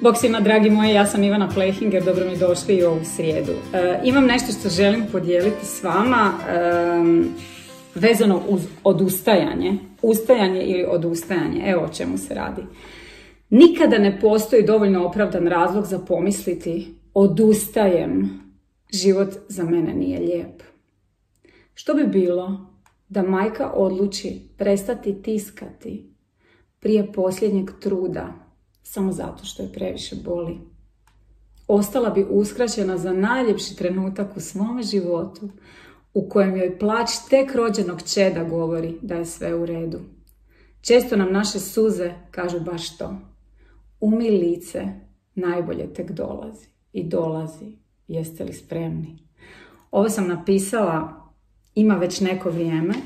Bog svima, dragi moji, ja sam Ivana Plehinger, dobro mi došli i ovu srijedu. Imam nešto što želim podijeliti s vama vezano uz odustajanje. Ustajanje ili odustajanje, evo o čemu se radi. Nikada ne postoji dovoljno opravdan razlog za pomisliti odustajem, život za mene nije lijep. Što bi bilo da majka odluči prestati tiskati prije posljednjeg truda samo zato što je previše boli? Ostala bi uskraćena za najljepši trenutak u svome životu u kojem joj plać tek rođenog čeda govori da je sve u redu. Često nam naše suze kažu baš to. Umij lice, najbolje tek dolazi. I dolazi. Jeste li spremni? Ovo sam napisala, ima već neko vrijeme,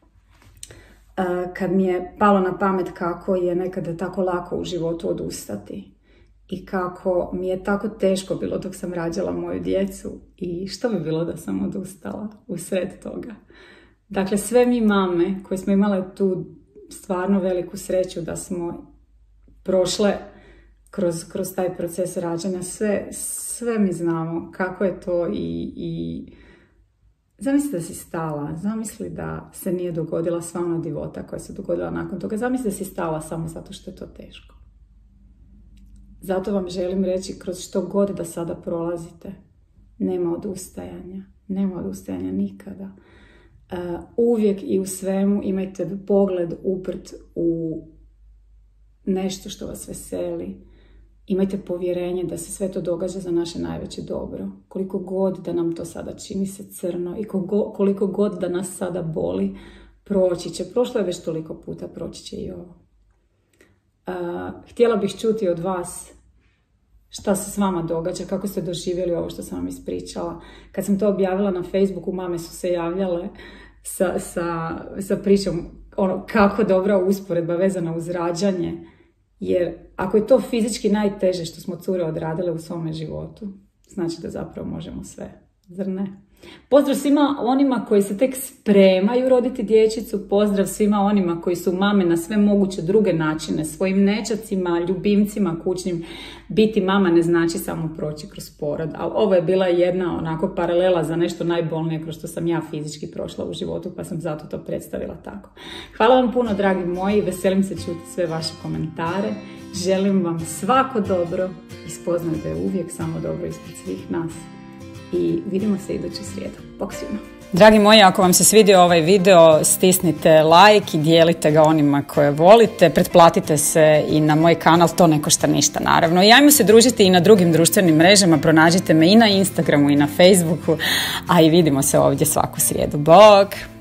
kad mi je palo na pamet kako je nekada tako lako u životu odustati. I kako mi je tako teško bilo dok sam rađala moju djecu i što bi bilo da sam odustala usred toga. Dakle, sve mi mame koje smo imale tu stvarno veliku sreću da smo prošle kroz taj proces rađanja, sve mi znamo kako je to i zamisli da si stala, zamisli da se nije dogodila sva ona divota koja se dogodila nakon toga, zamisli da si stala samo zato što je to teško. Zato vam želim reći, kroz što god da sada prolazite, nema odustajanja nikada. Uvijek i u svemu imajte pogled uprt u nešto što vas veseli. Imajte povjerenje da se sve to događa za naše najveće dobro. Koliko god da nam to sada čini se crno i koliko god da nas sada boli, proći će. Prošlo je već toliko puta, proći će i ovo. Htjela bih čuti od vas šta se s vama događa, kako ste doživjeli ovo što sam vam ispričala. Kad sam to objavila na Facebooku, mame su se javljale sa pričom kako dobra usporedba vezana uz rađanje. Jer ako je to fizički najteže što smo cure odradile u svome životu, znači da zapravo možemo sve, zar ne? Pozdrav svima onima koji se tek spremaju roditi dječicu, pozdrav svima onima koji su mame na sve moguće druge načine, svojim nećacima, ljubimcima, kućnim. Biti mama ne znači samo proći kroz porod, ali ovo je bila jedna onako paralela za nešto najbolnije kroz što sam ja fizički prošla u životu, pa sam zato to predstavila tako. Hvala vam puno, dragi moji, veselim se čuti sve vaše komentare, želim vam svako dobro i spoznaj da je uvijek samo dobro ispred svih nas. I vidimo se iduću srijedu. Bog svima. Dragi moji, ako vam se svidio ovaj video, stisnite like i dijelite ga onima koje volite. Pretplatite se i na moj kanal, to ne košta ništa naravno. I ajmo se družiti i na drugim društvenim mrežama, pronađite me i na Instagramu i na Facebooku, a i vidimo se ovdje svaku srijedu. Bog!